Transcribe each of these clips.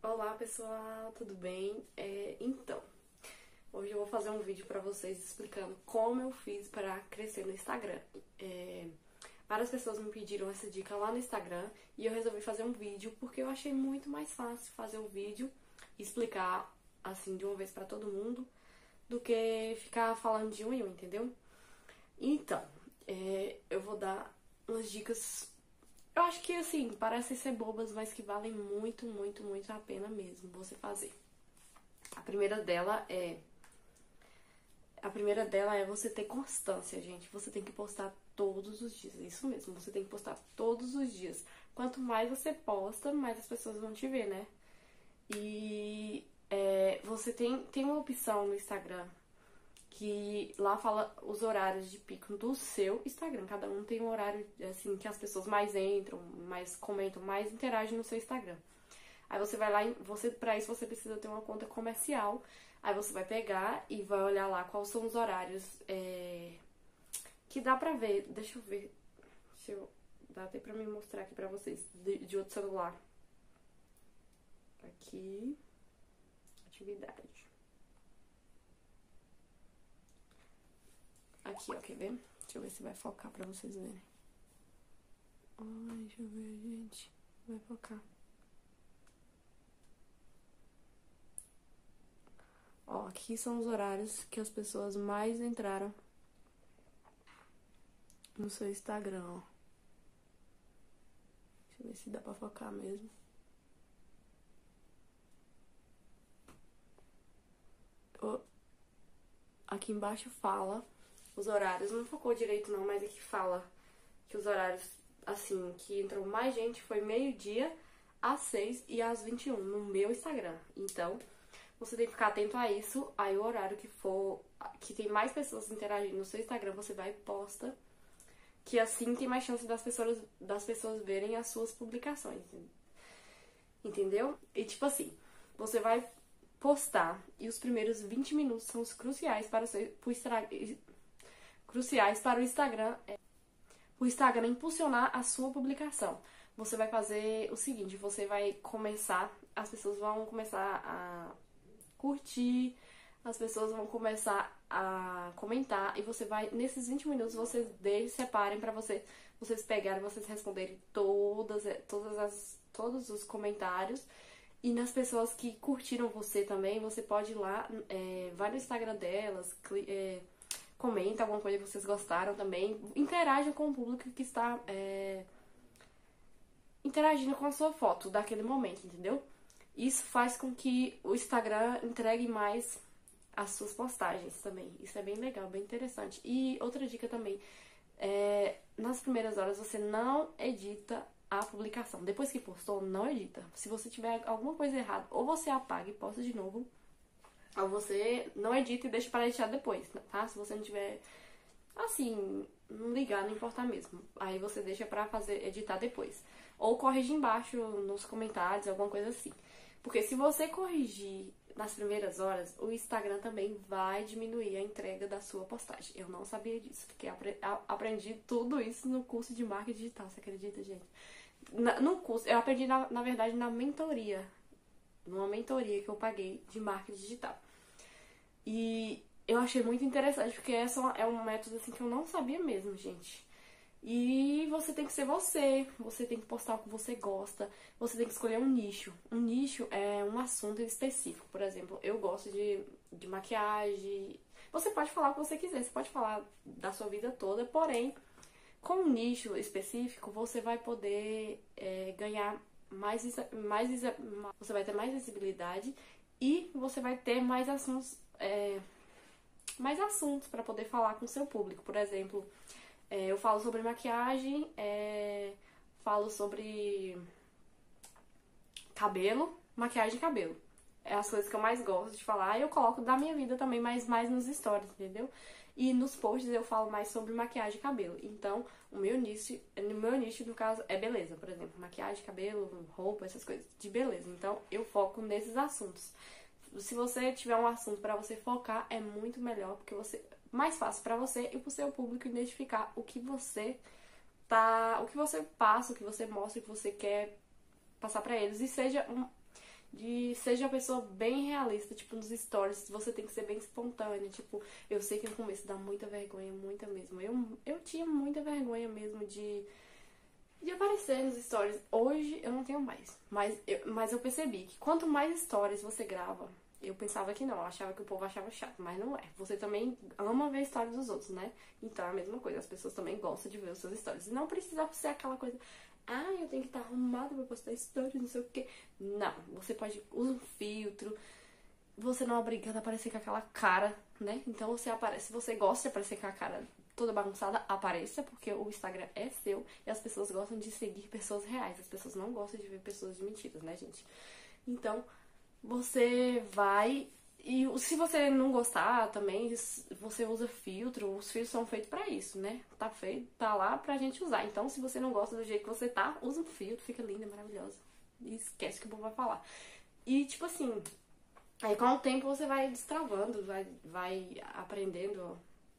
Olá pessoal, tudo bem? Então, hoje eu vou fazer um vídeo pra vocês explicando como eu fiz para crescer no Instagram. Várias pessoas me pediram essa dica lá no Instagram e eu resolvi fazer um vídeo porque eu achei muito mais fácil fazer um vídeo e explicar assim de uma vez pra todo mundo do que ficar falando de um em um, entendeu? Então, eu vou dar umas dicas. Eu acho que, assim, parecem ser bobas, mas que valem muito, muito, muito a pena mesmo você fazer. A primeira dela é... A primeira dela é você ter constância, gente. Você tem que postar todos os dias. Isso mesmo, você tem que postar todos os dias. Quanto mais você posta, mais as pessoas vão te ver, né? E você tem uma opção no Instagram que lá fala os horários de pico do seu Instagram. Cada um tem um horário, assim, que as pessoas mais entram, mais comentam, mais interagem no seu Instagram. Aí você vai lá, pra isso você precisa ter uma conta comercial. Aí você vai pegar e vai olhar lá quais são os horários que dá pra ver. Deixa eu ver. Dá até pra me mostrar aqui pra vocês, de outro celular. Aqui, atividade. Aqui, ó, quer ver? Deixa eu ver se vai focar pra vocês verem. Ai, deixa eu ver, gente. Vai focar. Ó, aqui são os horários que as pessoas mais entraram no seu Instagram, ó. Deixa eu ver se dá pra focar mesmo. Aqui embaixo fala os horários. Não focou direito não, mas aqui fala que os horários, assim, que entrou mais gente foi meio-dia, às 6 e às 21 no meu Instagram. Então, você tem que ficar atento a isso. Aí o horário que for, que tem mais pessoas interagindo no seu Instagram, você vai e posta. Que assim tem mais chance das pessoas verem as suas publicações. Entendeu? E tipo assim, você vai postar e os primeiros 20 minutos são os cruciais para o Instagram, o Instagram impulsionar a sua publicação. Você vai fazer o seguinte, você vai começar, as pessoas vão começar a curtir, as pessoas vão começar a comentar e você vai, nesses 20 minutos, vocês separem pra vocês pegarem, vocês responderem todos os comentários. E nas pessoas que curtiram você também, você pode ir lá, vai no Instagram delas, comenta alguma coisa que vocês gostaram também, interaja com o público que está interagindo com a sua foto daquele momento, entendeu? Isso faz com que o Instagram entregue mais as suas postagens também. Isso é bem legal, bem interessante. E outra dica também, nas primeiras horas você não edita a publicação. Depois que postou, não edita. Se você tiver alguma coisa errada, ou você apaga e posta de novo, ou você não edita e deixa para editar depois, tá? Se você não tiver, assim, não ligar, não importa mesmo. Aí você deixa pra editar depois. Ou corrige embaixo nos comentários, alguma coisa assim. Porque se você corrigir nas primeiras horas, o Instagram também vai diminuir a entrega da sua postagem. Eu não sabia disso, porque aprendi tudo isso no curso de marketing digital, você acredita, gente? No curso, eu aprendi, na verdade, na mentoria. Numa mentoria que eu paguei de marketing digital. E eu achei muito interessante, porque essa é um método assim que eu não sabia mesmo, gente. E você tem que ser você tem que postar o que você gosta, você tem que escolher um nicho. Um nicho é um assunto específico. Por exemplo, eu gosto de maquiagem. Você pode falar o que você quiser, você pode falar da sua vida toda, porém, com um nicho específico, você vai poder ganhar você vai ter mais visibilidade e você vai ter mais assuntos para poder falar com o seu público. Por exemplo, eu falo sobre maquiagem, falo sobre cabelo, maquiagem e cabelo. É as coisas que eu mais gosto de falar. E eu coloco da minha vida também, mas mais nos stories, entendeu? E nos posts eu falo mais sobre maquiagem e cabelo. Então, o meu nicho, no caso, é beleza. Por exemplo, maquiagem, cabelo, roupa, essas coisas de beleza. Então, eu foco nesses assuntos. Se você tiver um assunto pra você focar, é muito melhor, porque mais fácil pra você e pro seu público identificar o que você passa, o que você mostra, o que você quer passar pra eles. E seja uma pessoa bem realista, tipo, nos stories, você tem que ser bem espontânea, tipo, eu sei que no começo dá muita vergonha, muita mesmo. Eu tinha muita vergonha mesmo de aparecer nos stories. Hoje eu não tenho mais, mas eu percebi que quanto mais stories você grava, eu pensava que não, eu achava que o povo achava chato, mas não é. Você também ama ver stories dos outros, né? Então é a mesma coisa, as pessoas também gostam de ver os seus stories. E não precisa ser aquela coisa, ah, eu tenho que estar arrumada pra postar stories, não sei o quê. Não, você pode usar um filtro, você não é obrigada a aparecer com aquela cara, né? Então você aparece, se você gosta de aparecer com a cara toda bagunçada, apareça, porque o Instagram é seu e as pessoas gostam de seguir pessoas reais. As pessoas não gostam de ver pessoas de mentiras, né, gente? Então, você vai. E se você não gostar também, você usa filtro. Os filtros são feitos pra isso, né? Tá feito, tá lá pra gente usar. Então, se você não gosta do jeito que você tá, usa um filtro, fica linda, maravilhosa. E esquece que o povo vai falar. E, tipo assim, aí com o tempo você vai destravando, vai aprendendo.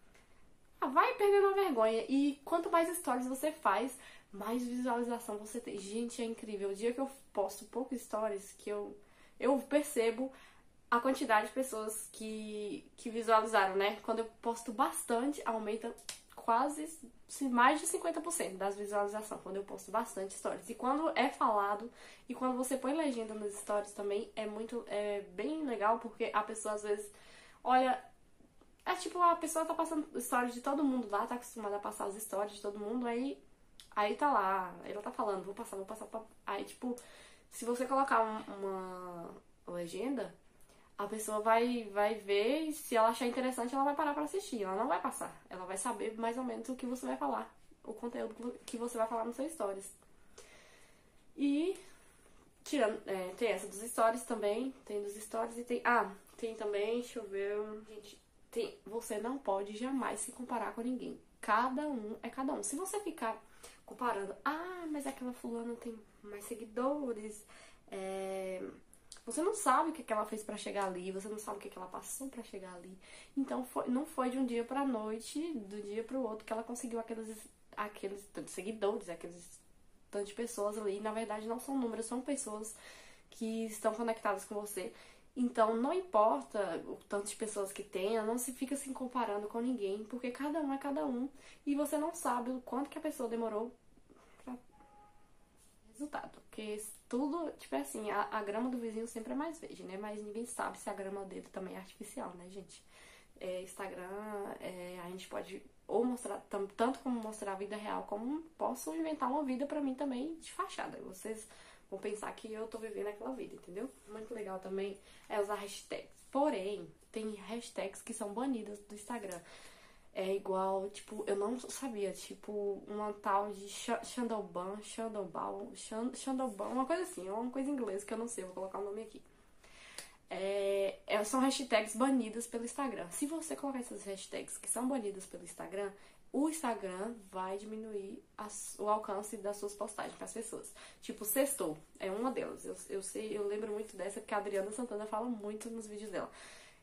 Vai perdendo a vergonha. E quanto mais stories você faz, mais visualização você tem. Gente, é incrível. O dia que eu posto poucos stories, que eu percebo a quantidade de pessoas que visualizaram, né? Quando eu posto bastante, aumenta quase mais de 50% das visualizações. Quando eu posto bastante stories. E quando é falado, e quando você põe legenda nos stories também, é bem legal, porque a pessoa às vezes olha. É tipo, a pessoa tá passando stories de todo mundo lá, tá acostumada a passar as stories de todo mundo, aí tá lá, ela tá falando, vou passar. Aí, tipo, se você colocar uma legenda, a pessoa vai ver e se ela achar interessante, ela vai parar pra assistir. Ela não vai passar. Ela vai saber mais ou menos o que você vai falar. O conteúdo que você vai falar nos seus stories. E, tirando, tem essa dos stories também. Tem dos stories e tem... Ah, tem também, deixa eu ver... Gente, você não pode jamais se comparar com ninguém. Cada um é cada um. Se você ficar comparando... Ah, mas aquela fulana tem mais seguidores... Você não sabe o que ela fez pra chegar ali, você não sabe o que ela passou pra chegar ali. Então não foi de um dia pra noite, do dia pro outro, que ela conseguiu aqueles tantos seguidores, aqueles tantas de pessoas ali. Na verdade, não são números, são pessoas que estão conectadas com você. Então não importa o tanto de pessoas que tenha, não se fica se comparando com ninguém, porque cada um é cada um. E você não sabe o quanto que a pessoa demorou pra resultado. Porque tudo, tipo assim, a grama do vizinho sempre é mais verde, né? Mas ninguém sabe se a grama dele também é artificial, né, gente? Instagram, a gente pode ou mostrar, tanto como mostrar a vida real, como posso inventar uma vida pra mim também de fachada. Vocês vão pensar que eu tô vivendo aquela vida, entendeu? Muito legal também é usar hashtags. Porém, tem hashtags que são banidas do Instagram. É igual, tipo, eu não sabia, tipo, uma tal de Xandoban, uma coisa assim, uma coisa em inglês que eu não sei, vou colocar o nome aqui. São hashtags banidas pelo Instagram. Se você colocar essas hashtags que são banidas pelo Instagram, o Instagram vai diminuir o alcance das suas postagens para as pessoas. Tipo, sextou é uma delas. Eu lembro muito dessa, porque a Adriana Santana fala muito nos vídeos dela.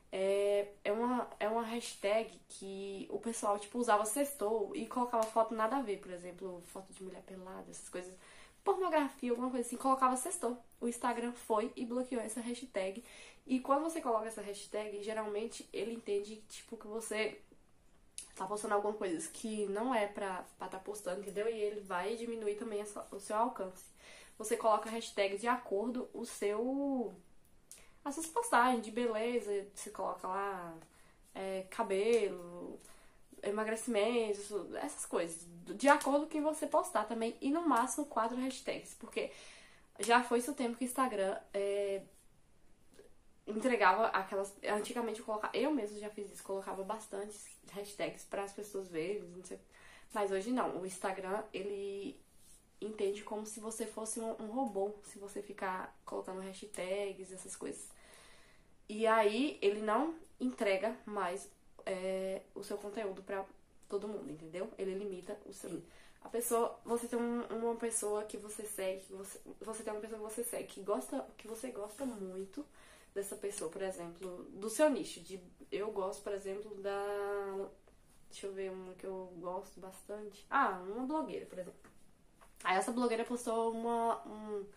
É uma hashtag que o pessoal, tipo, usava sextou e colocava foto nada a ver, por exemplo, foto de mulher pelada, essas coisas, pornografia, alguma coisa assim, colocava sextou. O Instagram foi e bloqueou essa hashtag. E quando você coloca essa hashtag, geralmente ele entende, tipo, que você tá postando alguma coisa que não é pra tá postando, entendeu? E ele vai diminuir também o seu alcance. Você coloca a hashtag de acordo as suas postagens de beleza, você coloca lá cabelo, emagrecimento, essas coisas, de acordo com o que você postar também, e no máximo 4 hashtags, porque já foi isso o tempo que o Instagram entregava aquelas. Antigamente eu mesmo já fiz isso, colocava bastante hashtags para as pessoas verem, não sei, mas hoje não. O Instagram, ele entende como se você fosse um robô, se você ficar colocando hashtags, essas coisas. E aí ele não entrega mais o seu conteúdo pra todo mundo, entendeu? Ele limita o seu. A pessoa, você tem uma pessoa que você segue, você tem uma pessoa que você segue que você gosta muito dessa pessoa, por exemplo, do seu nicho. Eu gosto, por exemplo, deixa eu ver uma que eu gosto bastante. Uma blogueira, por exemplo. Aí essa blogueira postou um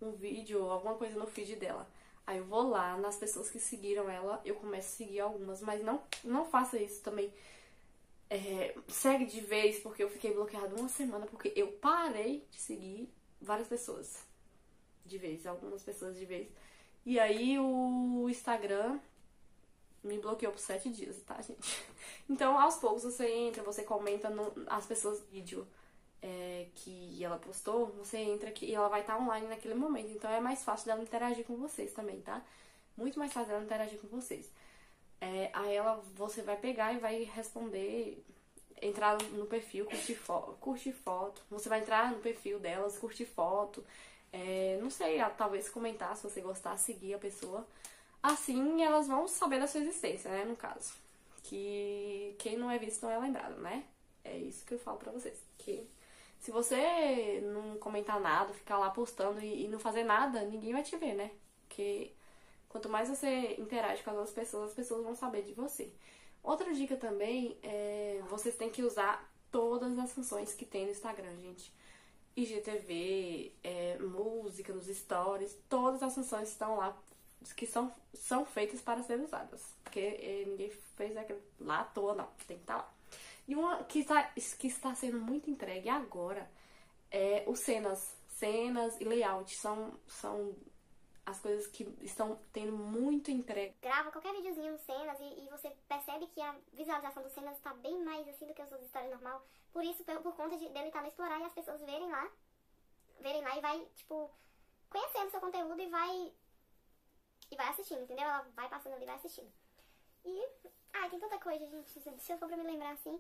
um vídeo ou alguma coisa no feed dela. Aí eu vou lá nas pessoas que seguiram ela, eu começo a seguir algumas, mas não faça isso também. Segue de vez, porque eu fiquei bloqueada uma semana, porque eu parei de seguir várias pessoas de vez, algumas pessoas de vez. E aí o Instagram me bloqueou por 7 dias, tá, gente? Então, aos poucos, você entra, você comenta as pessoas no vídeo que ela postou, você entra aqui e ela vai estar online naquele momento. Então, é mais fácil dela interagir com vocês também, tá? Muito mais fácil dela interagir com vocês. Aí você vai pegar e vai responder, entrar no perfil, curtir foto. Você vai entrar no perfil delas, curtir foto. Não sei, talvez comentar se você gostar, seguir a pessoa. Assim elas vão saber da sua existência, né, no caso. Que quem não é visto não é lembrado, né? É isso que eu falo pra vocês. Que se você não comentar nada, ficar lá postando e não fazer nada, ninguém vai te ver, né? Porque quanto mais você interage com as pessoas vão saber de você. Outra dica também vocês têm que usar todas as funções que tem no Instagram, gente. IGTV, música nos stories, todas as funções estão lá que são feitas para serem usadas. Porque ninguém fez aquilo lá à toa, não. Tem que estar lá. E uma que está sendo muito entregue agora é os cenas. Cenas e layout são as coisas que estão tendo muito entregue. Grava qualquer videozinho no cenas e você percebe que a visualização dos cenas está bem mais assim do que as suas histórias normal. Por isso, por conta dele estar no Explorar e as pessoas verem lá e vai, tipo, conhecendo o seu conteúdo e vai assistindo, entendeu? Ela vai passando ali e vai assistindo. E, tem tanta coisa, gente, se eu for pra me lembrar assim,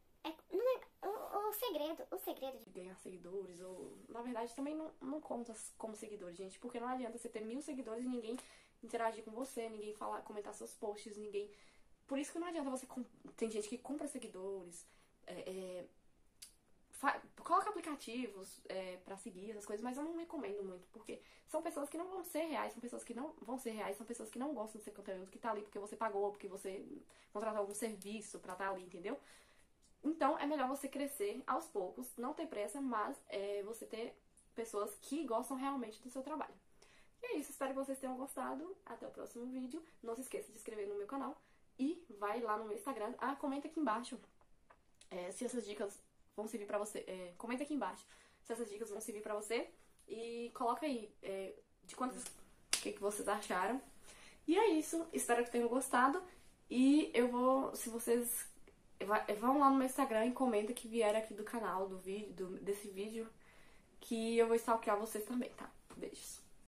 o segredo De ganhar seguidores, ou na verdade também não conta como seguidores, gente, porque não adianta você ter 1000 seguidores e ninguém interagir com você, ninguém comentar seus posts, ninguém. Por isso que não adianta você. Tem gente que compra seguidores, coloca aplicativos pra seguir essas coisas, mas eu não recomendo muito, porque são pessoas que não vão ser reais, são pessoas que não vão ser reais, são pessoas que não gostam do seu conteúdo, que tá ali porque você pagou, porque você contratou algum serviço pra estar ali, entendeu? Então, é melhor você crescer aos poucos, não ter pressa, mas você ter pessoas que gostam realmente do seu trabalho. E é isso, espero que vocês tenham gostado. Até o próximo vídeo. Não se esqueça de se inscrever no meu canal e vai lá no meu Instagram. Comenta aqui embaixo se essas dicas vão servir pra você. Comenta aqui embaixo se essas dicas vão servir pra você. E coloca aí o que vocês acharam. E é isso, espero que tenham gostado. E eu vou, se vocês vão lá no meu Instagram e comenta que vieram aqui do canal, desse vídeo, que eu vou stalkear vocês também, tá? Beijos.